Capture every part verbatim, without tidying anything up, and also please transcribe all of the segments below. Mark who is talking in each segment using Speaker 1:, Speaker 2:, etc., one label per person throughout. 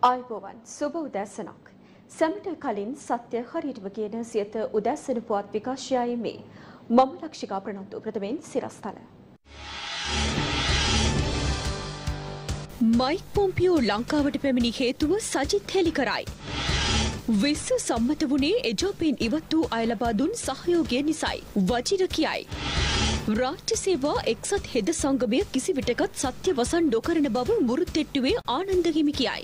Speaker 1: ආයුබෝවන් සුබ උදෑසනක්. සැමට කලින් සත්‍ය හරියටම කියන සියත උදෑසන පුවත් විකාශයයි මේ. මම ලක්ෂිකා ප්‍රනන්දු ප්‍රථමයෙන් සිරස්තල. මයික් පොම්පියෝ ලංකාවට පැමිණි හේතුව සජිත් හෙළි කරයි. විශ්ව සම්මත වුණේ එජෝපෙන් ඉවත් වූ අය ලබා දුන් සහයෝගය නිසයි. වජිර කියයි. රාජ්‍ය සේවා එක්සත් හෙද සංගමය කිසිවිටකත් සත්‍ය වසන් නොකරන බව මුරුත්තෙට්ටුවේ ආනන්ද හිමි කියයි.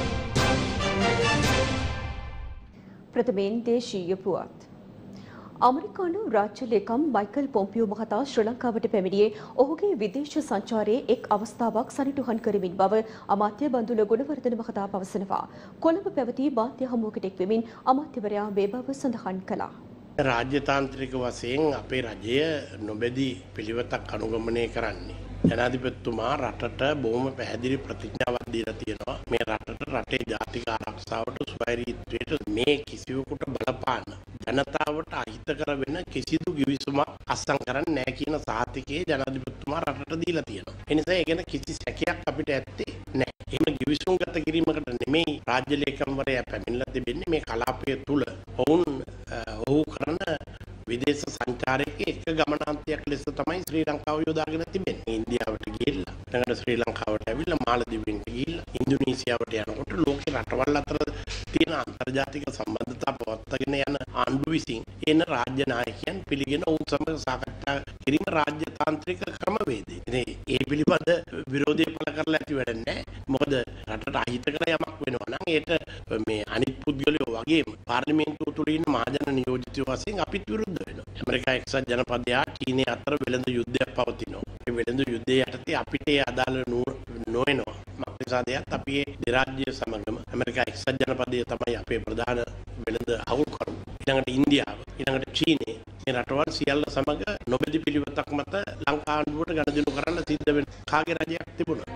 Speaker 1: ප්‍රථමයෙන් දේශීය පුවත්. අමරිකානු රාජ්‍ය ලේකම් මයිකල් පොම්පියෝ මහතා ශ්‍රී ලංකාවට පැමිණියේ ඔහුගේ විදේශ සංචාරයේ එක් අවස්ථාවක් සනිටුහන් කරමින් බව අමාත්‍ය බන්දුල ගුණවර්ධන මහතා පවසනවා. කොළඹ පැවති මාධ්‍ය හමුවකට එක් වෙමින් අමාත්‍යවරයා මේ බව සඳහන් කළා.
Speaker 2: රාජ්‍යතාන්ත්‍රික වශයෙන් අපේ රජය නොබැදී පිළිවෙතක් අනුගමනය කරන්නේ. ජනාධිපතිතුමා රටට බොහොම පැහැදිලි ප්‍රතිඥාවක් දීලා තියෙනවා. මේ රටට රටේ ජාතික ආරක්ෂාවට ස්වෛරීත්වයට මේ කිසිවෙකුට බලපාන ජනතාවට අහිතකර වෙන කිසිදු කිවිසුමක් අත්සන් කරන්නේ නැහැ කියන සාතිකයේ ජනාධිපතිතුමා රටට දීලා තියෙනවා. ඒ නිසා ඒ ගැන කිසි සැකයක් අපිට ඇත්තේ නැහැ. එහෙම කිවිසුම් ගත කිරීමකට නෙමෙයි රාජ්‍ය ලේකම්වරයා පැමිණලා තිබෙන්නේ මේ කලාපය තුල. ඔවුන් ඔහු කරන විදේශ සංචාරයක එක ගමනාන්තයක් ලෙස තමයි ශ්‍රී ලංකාව යොදාගෙන තිබෙන්නේ. ඉන්දියාවට ගිහිල්ලා, ඊළඟට ශ්‍රී ලංකාවට ඇවිල්ලා මාලදිවයින් ගිහිල්ලා, ඉන්දුනීසියාවට යනකොට ලෝකේ රටවල් අතර තියෙන අන්තර්ජාතික සම්බන්ධතා පවත්වාගෙන යන ආණ්ඩුව විසින් එන රාජ්‍ය නායකයන් පිළිගෙන ඔවුන් සමග සාකච්ඡා කිරීම රාජ්‍යතාන්ත්‍රික ක්‍රමවේදය. ඉතින් ඒ පිළිබඳ විරෝධය පළ කරලා ඇති වැඩ නැහැ. මොකද රටට අහිතකර යමක් වෙනවා නම් ඒට මේ අනිත් පුද්ගලයෝ වගේම පාර්ලිමේන්තුව තුළ ඉන්න මහජන නියෝජිතයෝ වශයෙන් අපිත් විරුද්ධ වෙනවා. ඇමරිකා එක්සත් ජනපදය චීනය අතර වෙළඳ යුද්ධයක් පවතිනවා. මේ වෙළඳ යුද්ධය යටතේ අපිට ඒ අදාළ නොවෙනවා. මක්නිසාදයක් අපි ඒ දෙරාජ්‍ය සමගම ඇමරිකා එක්සත් ජනපදය තමයි අපේ ප්‍රධාන වෙළඳ හවුල්කරු. ඊළඟට ඉන්දියාව, ඊළඟට චීනය, මේ රටවල් සියල්ල සමග නොබැදි පිළිවෙතක් මත ලංකා ආණ්ඩුවට ගනුදෙනු කරන්න සිද්ධ වෙන කාගේ රජයක් තිබුණා.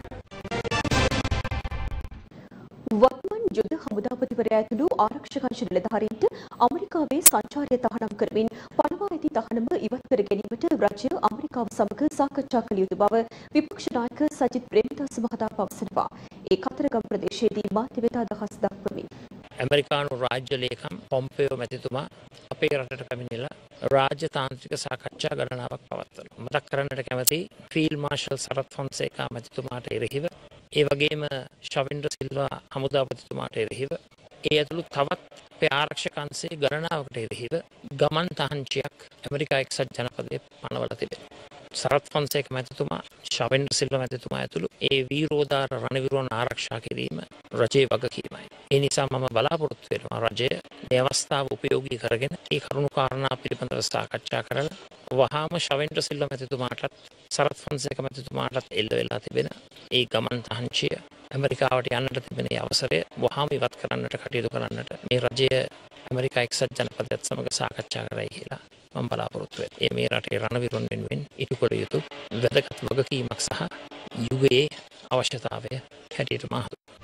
Speaker 1: වත්මන් යුද හමුදාපතිවරයා ඇතුළු ආරක්ෂක අංශ නිලධාරීන්ට ඇමරිකාවේ සංචාරය තහනම් කරමින් පනවා ඇති තහනම ඉවත් කර ගැනීමට රජය ඇමරිකාව සමග සාකච්ඡා කළ යුතු බව විපක්ෂ නායක සජිත් ප්‍රේමදාස මහතා පවසනවා. ඒ කතරගම ප්‍රදේශයේදී මාධ්‍ය වෙත අදහස් දක්වමින්
Speaker 3: ඇමරිකානු රාජ්‍ය ලේකම් පොම්පියෝ මැතිතුමා අපේ රටට පැමිණිලා රාජ්‍යතාන්ත්‍රික සාකච්ඡා ගණනාවක් පවත්වනවා. මතක් කරන්නට කැමති ෆීල්ඩ් මාර්ෂල් සරත් ෆොන්සේකා මැතිතුමාට එරෙහිව, ඒ වගේම ශවින්ද්‍ර සිල්වා හමුදාපතිතුමාට එරෙහිව, ඒ ඇතුළු තවත් අපේ ආරක්ෂක අංශයේ ගණනාවකට එරෙහිව ගමන් තහංචියක් ඇමරිකා එක්සත් ජනපදයේ පනවලා තිබෙනවා. සරත් ෆොන්සේක මැතිතුමා, ශවින්ද්‍ර සිල්වා මැතිතුමා ඇතුළු ඒ වීරෝදාර රණවිරුවන් ආරක්ෂා කිරීම රජයේ වගකීමයි. ඒ නිසා මම බලාපොරොත්තු වෙනවා රජය මේ අවස්ථාව උපයෝගී කරගෙන ඒ කරුණු කාරණා පිළිබඳව සාකච්ඡා කරලා වහාම ශවින්ද්‍ර සිල්වා මැතිතුමාටත් සරත් ෆොන්සේක මැතිතුමාටත් එල්ල වෙලා තිබෙන ඒ ගමන් තහංචිය ඇමරිකාවට යන්නට තිබෙන අවසරය වහාම ඉවත් කරන්නට කටයුතු කරන්නට මේ රජය ඇමරිකා එක්සත් ජනපදයත් සමග සාකච්ඡා කරයි කියලා මම බලාපොරොත්තු වෙනවා. ඒ මේ රටේ රණවිරුවන් වෙනුවෙන් ඉටු කළ යුතු වැදගත් වගකීමක් සහ යුගයේ අවශ්‍යතාවය හැටියට මා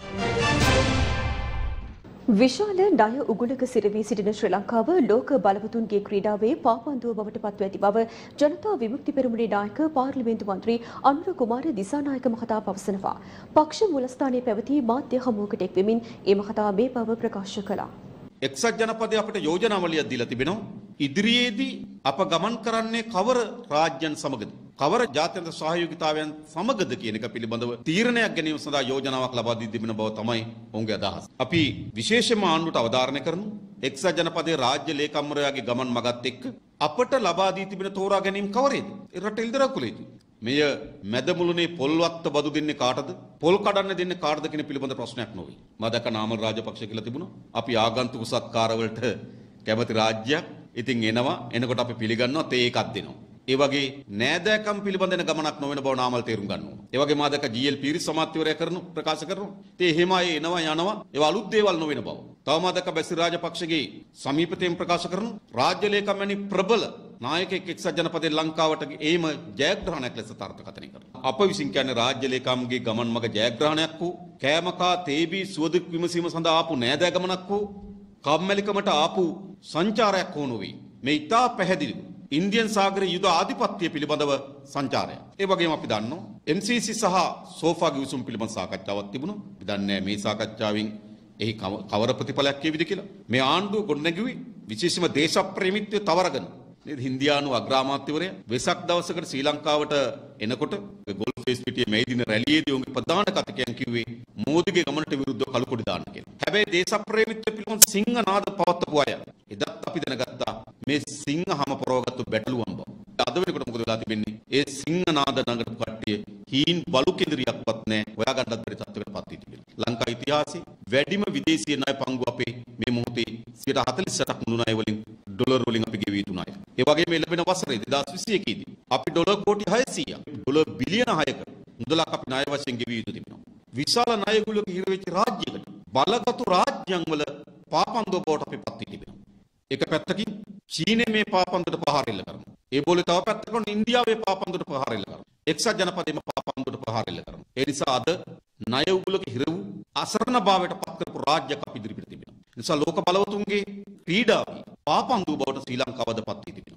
Speaker 1: විශාල ණය උගුලක සිරවී සිටින ශ්‍රී ලංකාව ලෝක බලවතුන්ගේ ක්‍රීඩාවේ පාපන්දුව බවට පත්ව ඇති බව ජනතා විමුක්ති පෙරමුණේ නායක පාර්ලිමේන්තු මන්ත්‍රී අනුර කුමාර දිසානායක මහතා පවසනවා. පක්ෂ මූලස්ථානයේ පැවති මාධ්‍ය හමුවකට එක් වෙමින් ඒ මහතා මේ බව ප්‍රකාශ කළා.
Speaker 4: එක්සත් ජනපදයේ අපිට යෝජනාවලියක් දීලා තිබෙනවා. ඉදිරියේදී අප ගමන් කරන්නේ කවර රාජ්‍යයන් සමගද? කවර ජාත්‍යන්තර සහයෝගීතාවයන් සමගද කියන එක පිළිබඳව තීරණයක් ගැනීම සඳහා යෝජනාවක් ලබා දී තිබෙන බව තමයි ඔවුන්ගේ අදහස. අපි විශේෂයෙන්ම ආණ්ඩුවට අවධාරණය කරමු. එක්සත් ජනපදයේ රාජ්‍ය ලේකම්වරයාගේ ගමන් මගත් එක්ක අපට ලබා දී තිබෙන තෝරා ගැනීම කවරේද? ඒ රට එල්දරා කුලේද? මෙය මැදමුළුනේ පොල්වත්ත බදු දෙන්නේ කාටද? පොල් කඩන්න දෙන්නේ කාටද කියන පිළිබඳ ප්‍රශ්නයක් නොවේ. මා දැක නාමල් රාජපක්ෂ කියලා තිබුණා. අපි ආගන්තුක සත්කාරවලට කැමති රාජ්‍යයක්. ඉතින් එනවා එනකොට අපි පිළිගන්නවා තේ එකක් දෙනවා. ඒ වගේ නෑදෑකම් පිළිබඳන ගමනක් නොවන බව නාමල් තේරුම් ගන්නවා. ඒ වගේ මා දැක ජී එල් පීරිස් සමාජ්‍යවරයා කරනු ප්‍රකාශ කරනවා. ඉතින් එහෙම අය එනවා යනවා ඒවා අලුත් දේවල් නොවන බව. තව මා දැක බැසි රාජපක්ෂගේ සමීපතෙන් ප්‍රකාශ කරනු රාජ්‍ය ලේකම් වැනි ප්‍රබල නායකයෙක් එක්සත් ජනපදයේ ලංකාවට ඒම ජයග්‍රහණයක් ලෙස තර්කකථනය කරනවා. අප විසින් කියන්නේ රාජ්‍ය ලේකම්ගේ ගමන් මග ජයග්‍රහණයක් වූ කෑමකා තේබී සුවදුක් විමසීම සඳහා ආපු නෑදෑ ගමනක් වූ කම්මැලිකමට ආපු සංචාරයක් වුණ නොවේ. මේ ඉතා පැහැදිලිව ඉන්දියන් සාගරයේ යුද ආධිපත්‍ය පිළිබඳව සංචාරය. ඒ වගේම අපි දන්නවා එම් සී සී සහ සෝෆා ගිවිසුම් පිළිබඳ සාකච්ඡාවක් තිබුණා. අපි දන්නේ මේ සාකච්ඡාවෙන් එහි කවර ප්‍රතිඵලයක් කියවිද කියලා. මේ ආණ්ඩුව ගොඩනැගුවේ විශේෂම දේශප්‍රේමීත්වය තවරගෙන. නේද? හින්දියානු අග්‍රාමාත්‍යවරයා වෙසක් දවසකට ශ්‍රී ලංකාවට එනකොට ගෝල්ෆ් ෆේස් පිටියේ මේ දින රැළියේදී උන්ගේ ප්‍රධාන කතිකයන් කිව්වේ මෝදිගේ ගමනට විරුද්ධව කළුකොඩි දාන්න කියලා. හැබැයි දේශප්‍රේමීත්වය පිළිබඳ සිංහනාද පවත්වපු අය එදත් අපි දැනගත්තා මේ සිංහහම පරවගත්තු බැටළුවන් බව. අද වෙනකොට මොකද වෙලා තිබෙන්නේ? ඒ සිංහනාද නගරපු කට්ටිය හීන් බලු කෙඳිරියක්වත් නැහැ. හොයාගන්නත් බැරි තත්ත්වයකට පත් වී තිබෙනවා. ලංකා ඉතිහාසයේ වැඩිම විදේශීය ණය පංගුව අපේ මේ මොහොතේ සියයට හතළිස් අටක් මුළු ණය වලින් ඩොලර් වලින් අපි ගෙවී යුතු ණය. ඒ වගේම ලැබෙන වසරේ දෙදාස් විසි එකේදී අපි ඩොලර් කෝටි හයසීයක් ඩොලර් බිලියන හයක මුදලක් අපි ණය වශයෙන් ගෙවී යුතු තිබෙනවා. විශාල ණයගුලක හිර වෙච්ච රාජ්‍යයකට බලගතු රාජ්‍යයන් වල පාපන්දුව බවට අපි පත් වී තිබෙනවා. එක පැත්තකින් චීනයේ මේ පාපන්දුවට ප්‍රහාර එල්ල කරනවා. ඒ බෝලේ තව පැත්තකින් ඉන්දියාවේ පාපන්දුවට ප්‍රහාර එල්ල කරනවා. එක්සත් ජනපදයේම පාපන්දුවට ප්‍රහාර එල්ල කරනවා. ඒ නිසා අද ණය උගුලක හිර වූ අසරණ භාවයට පත් කරපු රාජ්‍යයක් අපි ඉදිරිපිට තිබෙනවා. ඒ නිසා ලෝක බලවතුන්ගේ ක්‍රීඩාවේ පාපන්දුව බවට ශ්‍රී ලංකාවද පත් වී තිබෙනවා.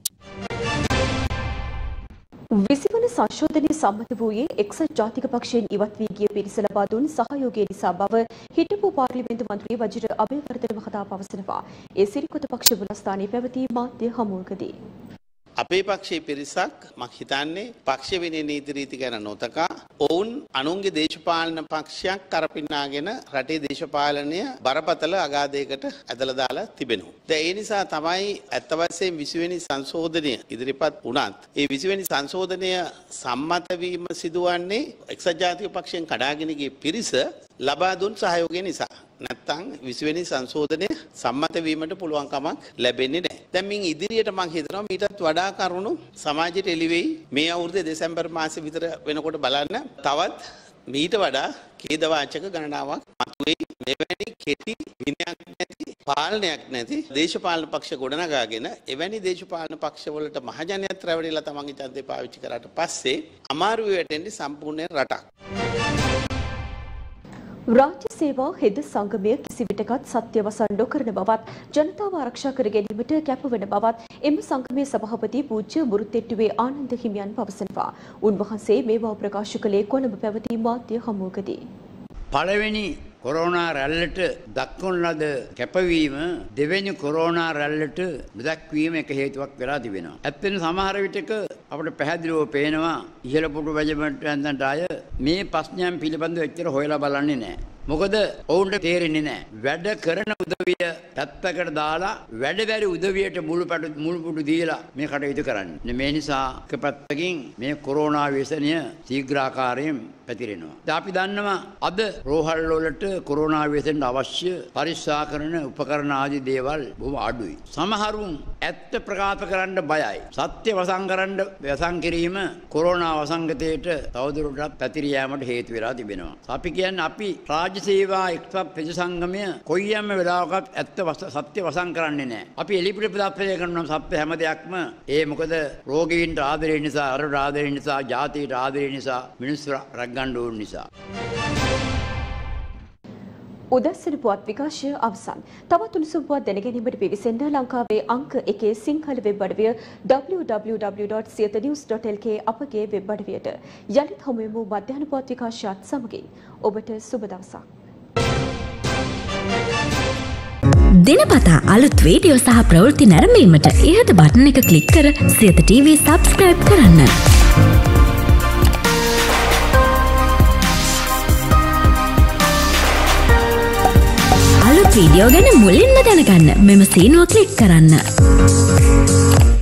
Speaker 1: විසිවන සංශෝධනයේ සම්මත වූයේ එක්සත් ජාතික පක්ෂයෙන් ඉවත් වී ගිය පිරිස ලබා දුන් සහයෝගය නිසා බව හිටපු පාර්ලිමේන්තු මන්ත්‍රී වජිර අබේවර්ධන මහතා පවසනවා. ඒ සිරිකොත පක්ෂ මුලස්ථානයේ පැවති මාධ්‍ය හමුවකදී
Speaker 5: අපේ පක්ෂයේ පිරිසක් මම හිතන්නේ පක්ෂ විනය නීති රීති ගැන නොතකා ඔවුන් අනුන්ගේ දේශපාලන පක්ෂයක් කරපින්නාගෙන රටේ දේශපාලනය බරපතල අගාධයකට ඇදලා දාලා තිබෙනවා. දැන් ඒ නිසා තමයි අත්ත වශයෙන් විසි වෙනි සංශෝධනය ඉදිරිපත් වුණත් ඒ විසි වෙනි සංශෝධනය සම්මත වීම සිදුවන්නේ එක්සත් ජාතික පක්ෂයෙන් කඩාගෙන ගිය පිරිස ලබා දුන් සහයෝගය නිසා. නැත්තම් විසි වෙනි සංශෝධනය සම්මත වීමට පුළුවන් කමක් ලැබෙන්නේ නැහැ. දැන් මින් ඉදිරියට මම හිතනවා මීටත් වඩා කරුණු සමාජයට එළි වෙයි. මේ අවුරුද්දේ දෙසැම්බර් මාසෙ විතර වෙනකොට බලන්න තවත් මීට වඩා ඛේදවාචක ගණනාවක් මතුවෙයි. මෙවැනි කෙටි විනයක් නැති පාලනයක් නැති දේශපාලන පක්ෂ ගොඩනගාගෙන එවැනි දේශපාලන පක්ෂවලට මහජනයාත් රැවටිලා තමන්ගේ ඡන්දය පාවිච්චි කරාට පස්සේ අමාරු වෙටෙන්නේ සම්පූර්ණ රටක්.
Speaker 1: රාජ්‍ය සේවා හෙද සංගමය කිසිවිටකත් සත්‍ය වසන් නොකරන බවත් ජනතාව ආරක්ෂා කර ගැනීමට කැපවන බවත් එම සංගමේ සභාපති පූජ්‍ය බුරුත්තෙට්ටුවේ ආනන්ද හිමියන් පවසනවා. උන්වහන්සේ මේවා ප්‍රකාශ කළේ කොළඹ පැවති මාධ්‍ය හමුවකදී.
Speaker 6: පළවෙනි කොරෝනා රැල්ලට දක්වන ලද කැපවීම දෙවෙනි කොරෝනා රැල්ලට දක්වීම එක හේතුවක් වෙලා තිබෙනවා. ඇත්තටම සමහර විටක අපිට පැහැදිලිව පේනවා ඉහළ පුටු වැජමට යනට අය මේ ප්‍රශ්නයන් පිළිබඳව එච්චර හොයලා බලන්නේ නැහැ. මොකද ඔවුන්ට තේරෙන්නේ නැහැ. වැඩ කරන උදවිය පැත්තකට දාලා වැඩ බැරි උදවියට මුළු පැටු මුළු පුටු දීලා මේ කටයුතු කරන්නේ. මේ නිසා එක පැත්තකින් මේ කොරෝනා ව්‍යසනය ශීඝ්‍රාකාරයෙන් පැතිරෙනවා. දැන් අපි දන්නවා අද රෝහල් වලට කොරෝනා ව්‍යසනයට අවශ්‍ය පරීක්ෂා කරන උපකරණ ආදී දේවල් බොහොම අඩුයි. සමහරුන් ඇත්ත ප්‍රකාශ කරන්න බයයි. සත්‍ය වසන් කරන්න වසන් කිරීම කොරෝනා වසංගතයට තවදුරටත් පැතිර යාමට හේතු වෙලා තිබෙනවා. අපි කියන්නේ අපි රාජ්‍ය සේවා එක්සත් පෙළ සංගමය කොයියම්ම වෙලාවකත් ඇත්ත සත්‍ය වසන් කරන්නේ නැහැ. අපි එලිපිට ප්‍රදර්ශනය කරනවා සත්‍ය හැම දෙයක්ම. ඒ මොකද රෝගීන්ට ආදරේ නිසා, අරට ආදරේ නිසා, ජාතියට ආදරේ නිසා, මිනිස්සු රැග්ගන්න ඕන නිසා.
Speaker 1: උදැසන පුවත් විකාශය අවසන්. තවත් උණුසුම් පුවත් දැනගැනීමට පිවිසෙන්න ලංකාවේ අංක එකේ සිංහල වෙබ් අඩවිය W W W dot Siyatha news dot L K අපගේ වෙබ් අඩවියට යළිත් හමු වෙමු මධ්‍යහන පුවත් විකාශයත් සමගින්. ඔබට සුබ දවසක්.
Speaker 7: දිනපතා අලුත් වීඩියෝ සහ ප්‍රවෘත්ති නැරඹීමට ඉහත බටන් එක ක්ලික් කර සියත ටීවී සබ්ස්ක්‍රයිබ් කරන්න. අලුත් වීඩියෝ ගැන මුලින්ම දැනගන්න මෙම සීනුව ක්ලික් කරන්න.